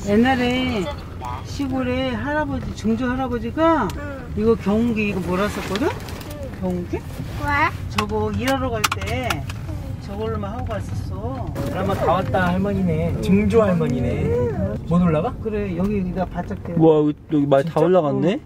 옛날에 시골에 할아버지, 증조 할아버지가 이거 경운기 이거 몰았었거든? 경운기? 왜? 저거 일하러 갈 때 저걸로만 하고 갔었어. 그러면 다 왔다 할머니네. 증조 할머니네. 못 올라가? 그래, 여기가 바짝 돼. 와, 여기 많이 다 올라갔네?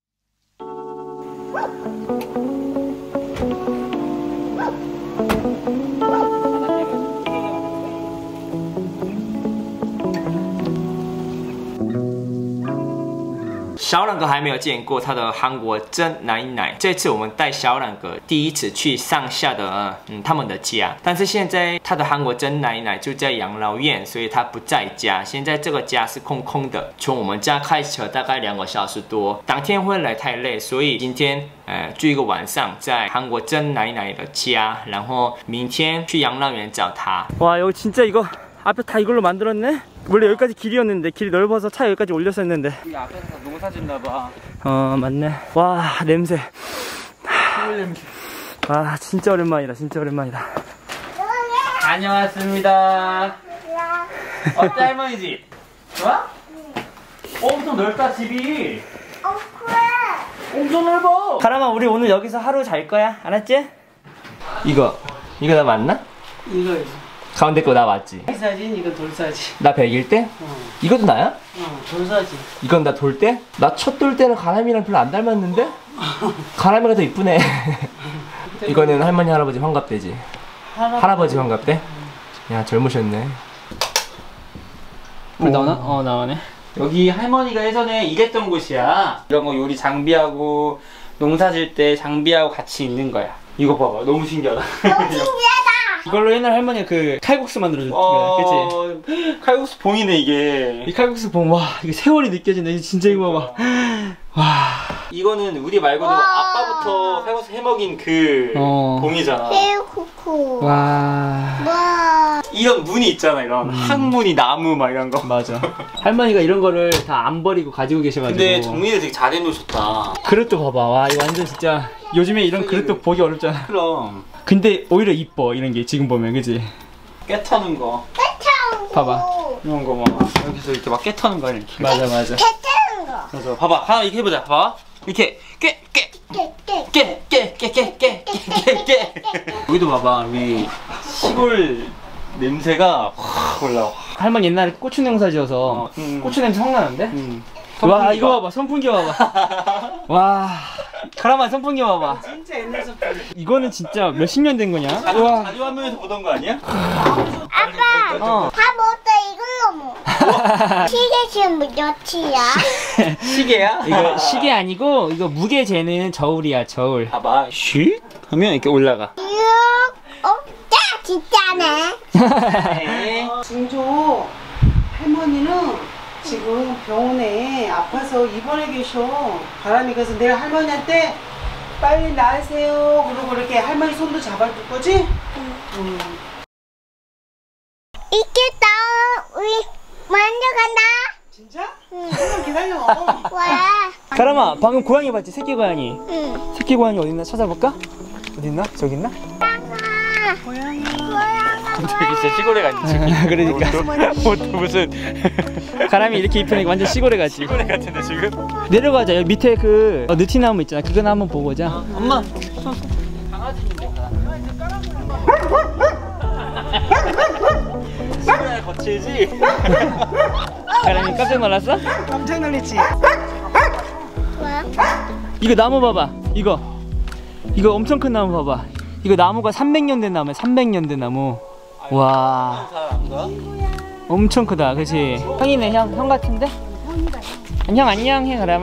小冉哥还没有见过他的韩国真奶奶，这次我们带小冉哥第一次去上下的他们的家，但是现在他的韩国真奶奶就在养老院，所以他不在家，现在这个家是空空的。从我们家开车大概2个小时多，当天回来太累，所以今天住一个晚上在韩国真奶奶的家，然后明天去养老院找她。 와, 여기 진짜 이거 앞에 다 이걸로 만들었네? 원래 여기까지 길이었는데 길이 넓어서 차 여기까지 올렸었는데 이 앞에서 다 농사 짓나봐. 맞네. 와, 냄새. 시골 냄새. 와, 진짜 오랜만이다. 진짜 오랜만이다. 다녀왔습니다. 어때 할머니 집? 좋아? 엄청 넓다 집이. 그래. 엄청 넓어. 가람아, 우리 오늘 여기서 하루 잘 거야. 알았지? 이거 나 맞나? 이거 가운데 거 나 맞지? 사진, 이거 돌사진. 나 100일 때? 이것도 나야? 돌사진. 이건 나 돌 때? 나 첫 돌 때는 가람이랑 별로 안 닮았는데? 가람이가 더 이쁘네. 이거는 할머니 할아버지 환갑 때지? 할아버지 환갑 때? 야, 젊으셨네. 불 나오나? 나오네. 여기 할머니가 예전에 일했던 곳이야. 이런 거 요리 장비하고 농사 질 때 장비하고 같이 있는 거야. 이거 봐봐, 너무 신기하다. 너무 신기하다. 이걸로 옛날 할머니가 그 칼국수 만들어줬던 거야, 그치? 칼국수 봉이네 이게. 이 칼국수 봉, 와 이게 세월이 느껴진다. 진짜 이거 봐봐. 와. 이거는 우리 말고도 아빠부터 칼국수 해먹인 그 봉이잖아. 새우코코. 와. 이런 무늬 있잖아, 이런 항무늬 나무 막 이런 거. 맞아. 할머니가 이런 거를 다 안 버리고 가지고 계셔가지고. 근데 정리를 되게 잘 해놓으셨다. 그릇도 봐봐. 와, 이거 완전 진짜 요즘에 이런 그릇도 보기 어렵잖아. 그럼. 근데 오히려 이뻐, 이런 게 지금 보면. 그치? 깨 타는 거. 봐봐. 이런 거 막 여기서 이렇게 막 깨 타는 거 이렇게. 맞아. 배타는 거. 맞아. 봐봐. 하나 이렇게 해보자. 봐봐. 이렇게 깨. 여기도 봐봐. 여기 시골 냄새가 확 올라와. 할머니 옛날에 고추 농사 지어서 고추 냄새 확 나는데? 와, 이거 봐봐. 선풍기 봐봐. 와, 가람아, 선풍기 봐봐. 진짜 옛날 선풍기. 이거는 진짜 몇십 년 된 거냐? 자주 화면에서 보던 거 아니야? 아빠. 어. 다 먹었다 이걸로 먹어. 시계 지금 몇이야? 시계야? 이거 시계 아니고 이거 무게 재는 저울이야, 저울. 봐봐. 쉿 하면 이렇게 올라가. 6. 진짜네. 증조 할머니는 지금 병원에 아파서 입원해 계셔. 바람이 가서 내가 할머니한테 빨리 나으세요 그러고 이렇게 할머니 손도 잡아줄 거지? 있겠다. 우리 먼저 간다. 진짜? 조금만 기다려. 왜? 가람아, 방금 고양이 봤지? 새끼 고양이. 응. 새끼 고양이 어딨나 찾아볼까? 어딨나? 저기 있나? 고양이. 진짜 시골에 갔지 지금. 그러니까 무슨 가람이 이렇게 입히니까 완전 시골에 가지. 시골에 같은데 지금? 내려가자. 여기 밑에 그 느티나무 있잖아. 그거나 한번 보고 오자. 엄마. 강아지인데. 시골에 거칠지? 가람이 깜짝 놀랐어? 깜짝 놀랐지? 왜? 이거 나무 봐봐. 이거 엄청 큰 나무 봐봐. 이거 나무가 300년 된 나무야. 300년 된 나무. 와, 엄청 크다. 그치? 형이네. 형 같은데? 형 안녕 해. 가람아.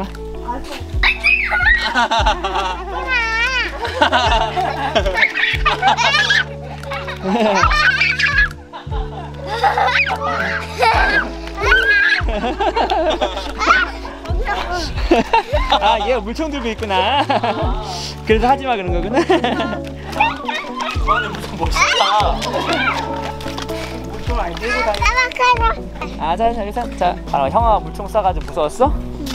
아, 얘가 물총 들고 있구나. 그래서 하지마 그런 거구나. 안에 무슨 멋있다. 물총 안 들고 다니. 아, 자, 형아 물총 쏴가지고 무서웠어?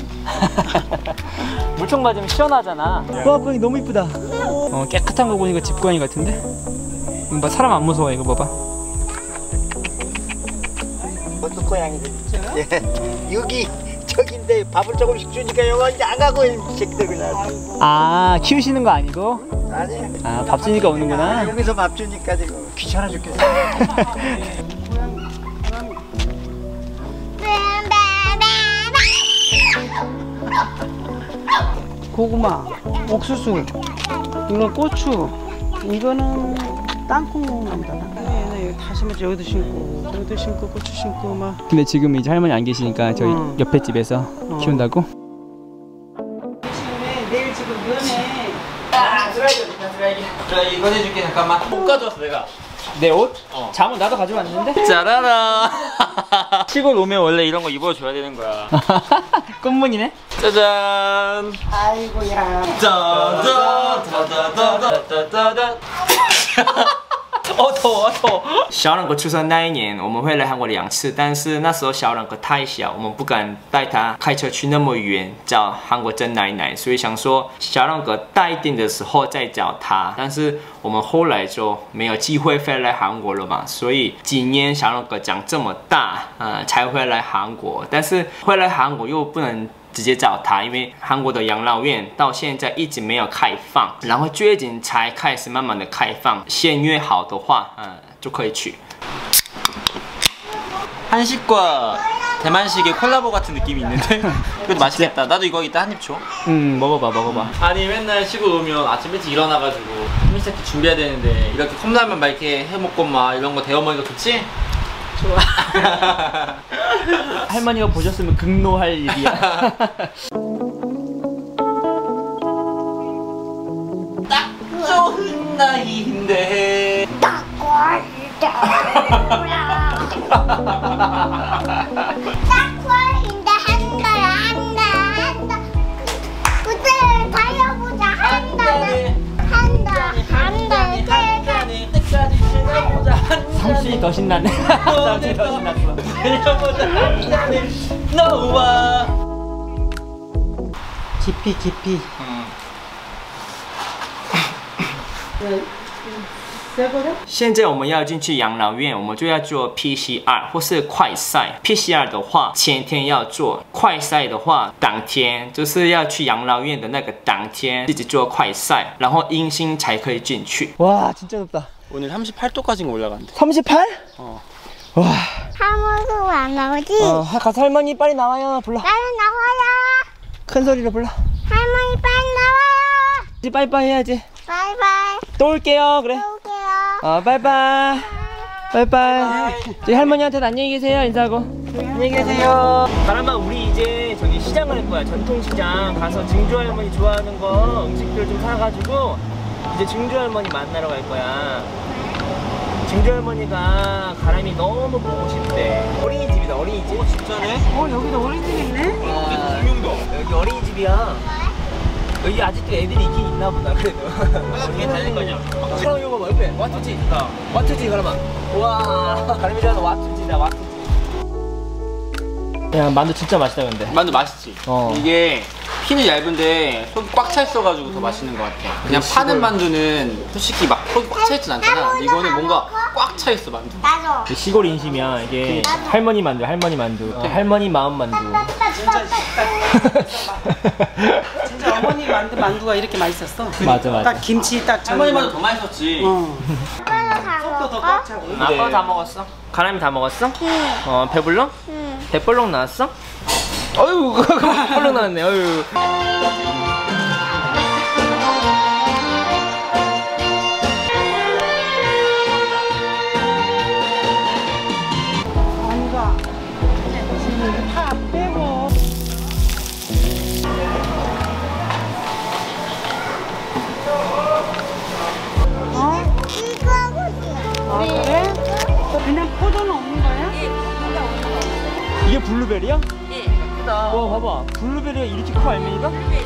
물총 맞으면 시원하잖아. 와, 고양이 너무 이쁘다. 깨끗한 거 보니까 집고양이 같은데? 이거 봐, 사람 안 무서워. 이거 봐봐. 고양이들. 예. 여기 저긴데 밥을 조금씩 주니까 영화 이제 안 가고 이 새끼들 그냥. 아, 키우시는 거 아니고? 아니. 아, 밥 주니까 오는구나. 여기서 밥 주니까 지금 귀찮아 죽겠어. 고구마, 옥수수, 이건 고추, 이거는 땅콩 나무다. 네, 다 심었지. 여기도 심고, 고추 심고 막. 근데 지금 이제 할머니 안 계시니까 저희 옆에 집에서 키운다고? 내일 지금 면에 자, 이거 해줄게. 잠깐만. 못 가져왔어 내가. 내 옷? 잠옷 나도 가져왔는데? 짜라라. 시골 오면 원래 이런 거 입어줘야 되는 거야. 꽃무늬네? 짜잔. 아이고야. 짜자자자자자자자자. 더워. 小两个出生那一年，我们会来韩国2次，但是那时候小两个太小，我们不敢带他开车去那么远找韩国真奶奶，所以想说小两个大一点的时候再找他。但是我们后来就没有机会飞来韩国了嘛，所以今年小两个长这么大，才会来韩国。但是会来韩国又不能直接找他，因为韩国的养老院到现在一直没有开放，然后最近才开始慢慢的开放，先约好的话，就可以去。 한식과 대만식의 콜라보 같은 느낌이 있는데? 그래도 맛있겠다. 나도 이거 이따 한 입 줘. 먹어봐. 아니 맨날 시골 오면 아침 일찍 일어나가지고 햄스테이크 준비해야 되는데 이렇게 컵라면 막 이렇게 해먹고 막 이런 거 데워 먹으니까 좋지? 좋아. 할머니가 보셨으면 극노할 일이야. 딱 좋은 나이인데. 딱과인데 한다. 그때 달려보자. 한다. 끝까지 지나보자. 삼촌이 더 신나네. 삼촌이 더 신났어. 달려보자. 너와. 깊이. 现在我们要进去养老院，我们就要做 PCR 或是快筛。PCR 的话，前天要做；快筛的话，当天就是要去养老院的那个当天自己做快筛，然后阴性才可以进去。 와, 진짜 덥다. 오늘 38도까지 올라간대. 38? 와. 아무도 안 나오지? 가서 할머니 빨리 나와요. 불러. 나는 나와요. 큰 소리로 불러. 할머니 빨리 나와요. 이제 빠이빠이 해야지. 바이바이. 또 올게요. 그래. 또 올게요. 빠이빠이. 빠이빠이. 저희 할머니한테는 안녕히 계세요. 인사하고. 안녕히 계세요. 바람아, 우리 이제 저기 시장을 할 거야. 전통시장 가서 증조 할머니 좋아하는 거 음식들 좀 사가지고 이제 증조 할머니 만나러 갈 거야. 증조 할머니가 가람이 너무 보고 싶대. 어린이집이다, 어린이집. 진짜네? 여기도 어린이집 있네? 공룡도. 여기 어린이집이야. 여기 아직도 애들이 있긴 있나 보다. 그래도. 뒤에 달릴 거냐? 그럼 이거 봐봐, 옆에 와투지. 와투지 가람아. 와, 가람이 좋아하는 와투지다, 와투지. 야, 만두 진짜 맛있다 근데. 만두 맛있지? 이게 피는 얇은데 속이 꽉 차 있어가지고 더 맛있는 것 같아. 그냥 파는 만두는 솔직히 막 속이 꽉 차 있진 않잖아. 이거는 뭔가 꽉 차 있어 만두. 나도. 시골 인심이야 이게. 할머니 만두, 할머니 만두. 할머니 마음 만두. 진짜 어머니 만두가 이렇게 맛있었어. 맞아. 딱 김치 딱 할머니 만두 더 맛있었지. 아빠도 다 먹어? 아빠 다 먹었어? 가람이 다 먹었어? 응. 배불러? 응. 배볼록 나왔어? 어휴, 배볼록 나왔네. 어휴. 아니가 파 빼고. 이거 하고 싶어. 그래? 그냥 포도는 없는 거야? 이게 블루베리야? 네. 예쁘다. 와, 봐봐. 블루베리가 이렇게 커, 알맹이가?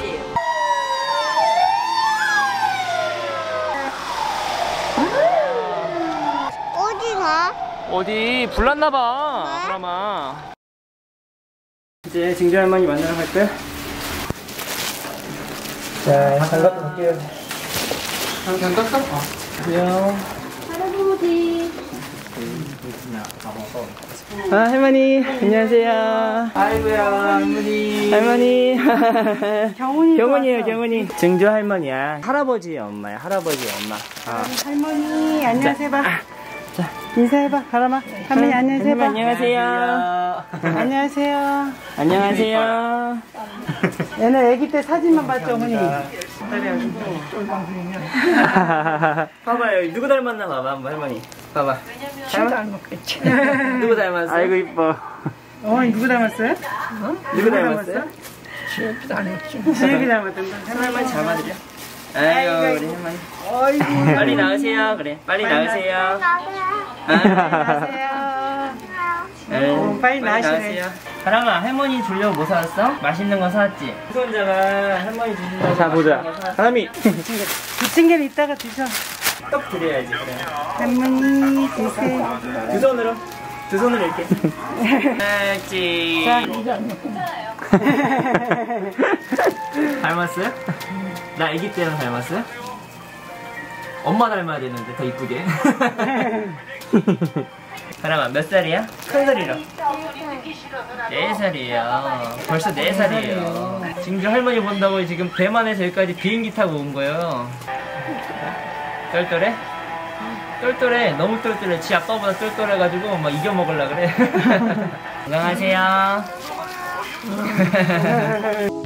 어디 가? 어디 불났나봐, 그라마. 이제 증조 할머니 만나러 갈 거야? 자, 잘 갔다 올게요. 잘 갔어? 안녕. 할아버지. 아, 할머니, 안녕하세요. 아이고야 할머니. 할머니. 경훈이 경훈이에요, 왔어. 경훈이. 증조 할머니야. 할아버지 엄마야, 할아버지 엄마. 할머니 안녕하세요 해봐. 자 인사해봐 가람아. 할머니 안녕하세요 해봐. 안녕하세요. 안녕하세요. 안녕하세요. 얘는 아기 때 사진만 봤죠 어머니. 봐봐요, 누구 닮았나 봐봐, 한번 할머니. 봐봐. 닮았겠지. 누구 닮았어? 아이고, 이뻐. 어머니 누구 닮았어요? 누구 닮았어요? 지혜비 닮았던 거. 할머니 잘 맞으려. 아이고, 우리 할머니. 어이구 빨리 나으세요. 그래, 빨리 나으세요. 안녕하세요. 빨리 나으시래. 가람아, 할머니 주려고 뭐 사왔어? 맛있는 거 사왔지? 손자가 할머니 주려고. 자 보자. 사람이 부침개는 이따가 드셔. 떡 드려야지, 그래. 할머니 드세요. 두 손으로. 두 손으로 이렇게. 그렇지. 닮았어요? 나 아기 때랑 닮았어요? 엄마 닮아야 되는데 더 이쁘게. 가람아, 몇 살이야? 큰 소리로. 4살이에요. 벌써 4살이에요. 증조 할머니 본다고 지금 대만에서 여기까지 비행기 타고 온 거예요. 똘똘해? 똘똘해. 너무 똘똘해. 지 아빠보다 똘똘해가지고 막 이겨 먹으려 그래. 건강하세요.